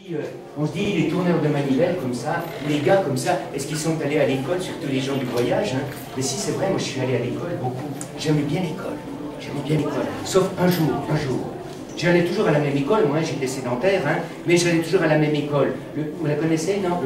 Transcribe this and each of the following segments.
on se dit, les tourneurs de manivelle comme ça, les gars comme ça, est-ce qu'ils sont allés à l'école, surtout les gens du voyage, hein? Mais si c'est vrai, moi je suis allé à l'école beaucoup. J'aimais bien l'école, sauf un jour. J'allais toujours à la même école, moi j'étais sédentaire, hein, mais j'allais toujours à la même école. Vous la connaissez, non?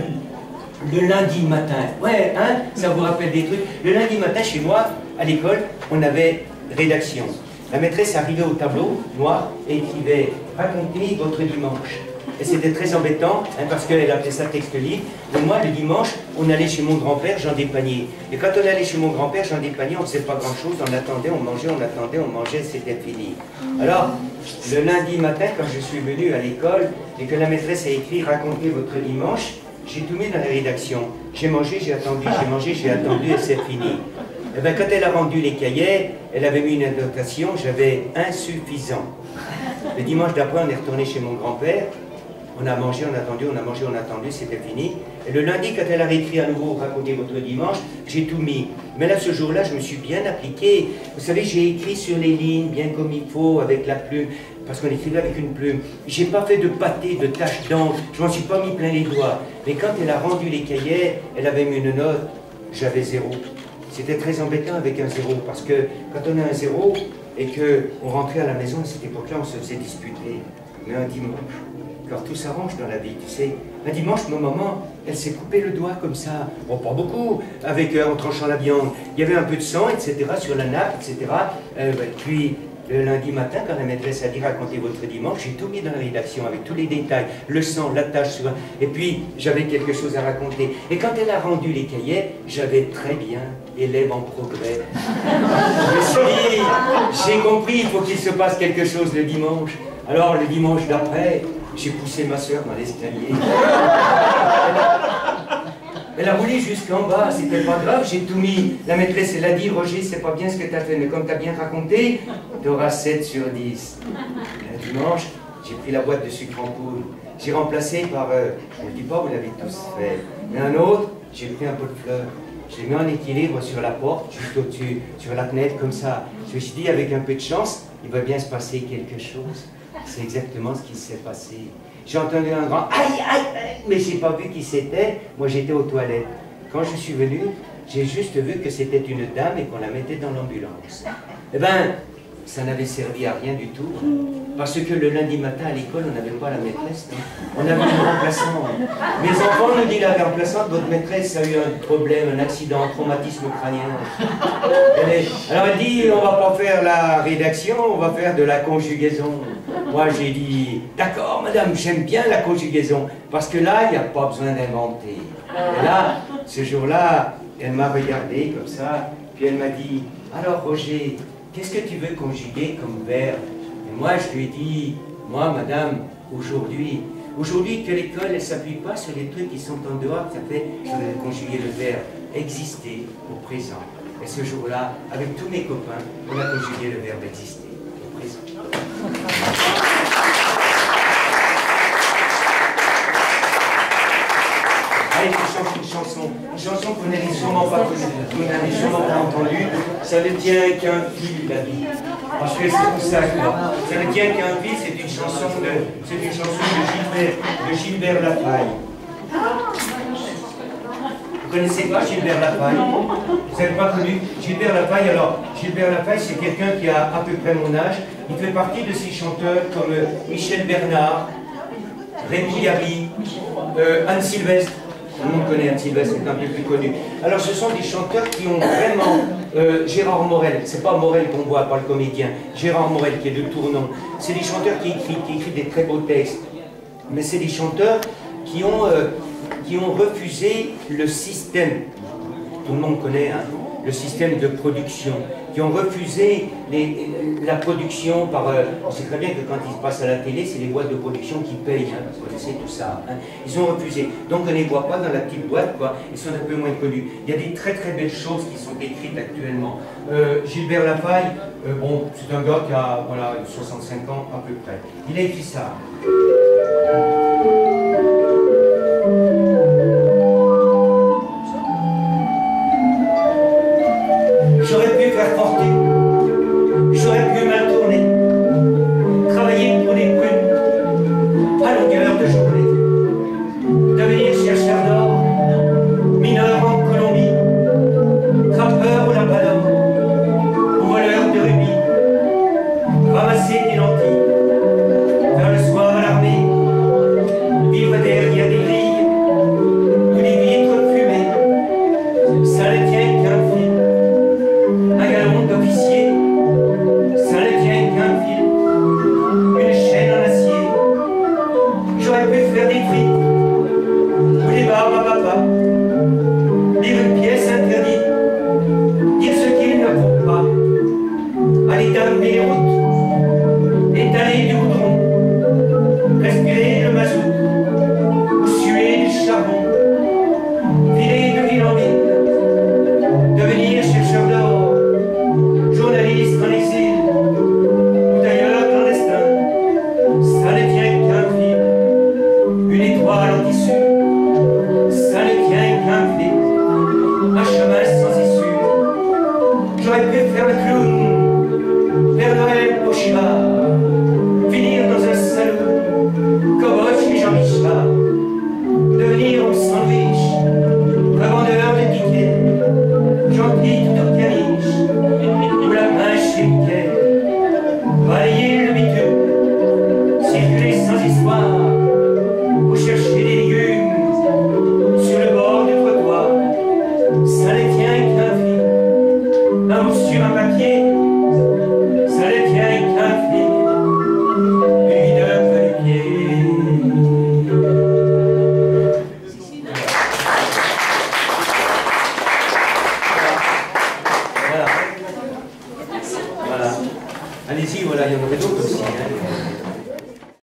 Le lundi matin. Ouais, hein, ça vous rappelle des trucs. Le lundi matin, chez moi, à l'école, on avait rédaction. La maîtresse arrivait au tableau noir et écrivait « Racontez votre dimanche ». Et c'était très embêtant, hein, parce qu'elle appelait ça texte libre. Donc moi, le dimanche, on allait chez mon grand-père, Jean Despagniers. Et quand on allait chez mon grand-père, Jean Despagniers, on ne faisait pas grand-chose, on attendait, on mangeait, c'était fini. Alors, le lundi matin, quand je suis venu à l'école, et que la maîtresse a écrit « Racontez votre dimanche », j'ai tout mis dans la rédaction. J'ai mangé, j'ai attendu, et c'est fini. Et bien, quand elle a rendu les cahiers, elle avait mis une annotation, j'avais insuffisant. Le dimanche d'après, on est retourné chez mon grand-père. On a mangé, on a attendu, c'était fini. Et le lundi, quand elle a réécrit à nouveau « Racontez votre dimanche », j'ai tout mis. Mais là, ce jour-là, je me suis bien appliqué. Vous savez, j'ai écrit sur les lignes, bien comme il faut, avec la plume, parce qu'on écrivait avec une plume. J'ai pas fait de pâté, de taches d'encre, je m'en suis pas mis plein les doigts. Mais quand elle a rendu les cahiers, elle avait mis une note, j'avais 0. C'était très embêtant avec un 0, parce que quand on a un 0, et qu'on rentrait à la maison, à cette époque-là, on se faisait disputer. Mais un dimanche, alors tout s'arrange dans la vie, tu sais. Un dimanche, ma maman, elle s'est coupé le doigt comme ça. Bon, pas beaucoup, en tranchant la viande. Il y avait un peu de sang, etc., sur la nappe, etc. Puis, le lundi matin, quand la maîtresse a dit « Racontez votre dimanche », j'ai tout mis dans la rédaction, avec tous les détails, le sang, la tache, et puis j'avais quelque chose à raconter. Et quand elle a rendu les cahiers, j'avais très bien élève en progrès. Je me suis dit, j'ai compris, il faut qu'il se passe quelque chose le dimanche. Alors, le dimanche d'après, j'ai poussé ma soeur dans l'escalier. Elle a roulé jusqu'en bas, c'était pas grave, j'ai tout mis. La maîtresse, elle a dit, Roger, c'est pas bien ce que t'as fait, mais comme t'as bien raconté, t'auras 7 sur 10. Le dimanche, j'ai pris la boîte de sucre en poudre. J'ai remplacé par, je ne le dis pas, vous l'avez tous fait, mais un autre, j'ai pris un pot de fleurs. Je l'ai mis en équilibre sur la porte, juste au-dessus, sur la fenêtre, comme ça. Je me suis dit, avec un peu de chance, il va bien se passer quelque chose. C'est exactement ce qui s'est passé. J'ai entendu un grand aïe, aïe, aïe, mais j'ai pas vu qui c'était. Moi, j'étais aux toilettes. Quand je suis venu, j'ai juste vu que c'était une dame et qu'on la mettait dans l'ambulance. Eh ben, ça n'avait servi à rien du tout. Parce que le lundi matin à l'école, on n'avait pas la maîtresse. On avait une remplaçante. Mes enfants nous disent la remplaçante, votre maîtresse a eu un problème, un accident, un traumatisme crânien. Alors elle dit, on va pas faire la rédaction, on va faire de la conjugaison. Moi j'ai dit, d'accord madame, j'aime bien la conjugaison, parce que là, il n'y a pas besoin d'inventer. Et là, ce jour-là, elle m'a regardé comme ça, puis elle m'a dit, alors Roger, qu'est-ce que tu veux conjuguer comme verbe? Et moi je lui ai dit, moi madame, aujourd'hui que l'école ne s'appuie pas sur les trucs qui sont en dehors, ça fait, je vais conjuguer le verbe exister au présent. Et ce jour-là, avec tous mes copains, on a conjugué le verbe exister au présent. Allez, une chanson qu'on n'avait sûrement pas entendue. Ça ne tient qu'un fil, la vie. Parce que c'est pour ça, quoi. Ça ne tient qu'un fil, c'est une chanson de Gilbert Lafaille. Vous connaissez pas Gilbert Lafaille? Vous n'avez pas connu Gilbert Lafaille? Alors, Gilbert Lafaille, c'est quelqu'un qui a à peu près mon âge. Il fait partie de ces chanteurs comme Michel Bernard, Rémi Gary, Anne Sylvestre. Tout le monde connaît Anne Sylvestre, c'est un peu plus connu. Alors, ce sont des chanteurs qui ont vraiment... Gérard Morel, c'est pas Morel qu'on voit, pas le comédien. Gérard Morel, qui est de Tournon. C'est des chanteurs qui écrivent des très beaux textes. Mais c'est des chanteurs qui ont refusé le système. Tout le monde connaît, hein, le système de production. Qui ont refusé la production par... on sait très bien que quand ils passent à la télé, c'est les boîtes de production qui payent, hein, vous connaissez tout ça. Hein. Ils ont refusé. Donc on ne les voit pas dans la petite boîte, quoi. Ils sont un peu moins connus. Il y a des très très belles choses qui sont écrites actuellement. Gilbert Lafaille, bon, c'est un gars qui a voilà, 65 ans à peu près. Il a écrit ça. J'aurais pu faire porter, j'aurais pu mal tourner, travailler pour des prunes à longueur de journée. J'aurais pu faire des frites ou des barbes à papa, lire une pièce interdite, dire ce qu'il ne faut pas, aller dans les routes, étaler du goudron, respirer le mazout, ou suer du charbon, filer de ville en ville, devenir chercheur d'or, journaliste en exil, ou d'ailleurs clandestin, ça ne tient qu'un fil, une étoile en tissu, ça ne tient qu'un fil, un chemin sans issue. J'aurais pu faire le clown, faire Noël au Shiva, finir dans un salon, cowboy chez Jean Michel, devenir au sandwich, revendeur de tickets, gentil tout au caniche, ou la main chez Mickey, balayer le bitume, circuler sans histoire,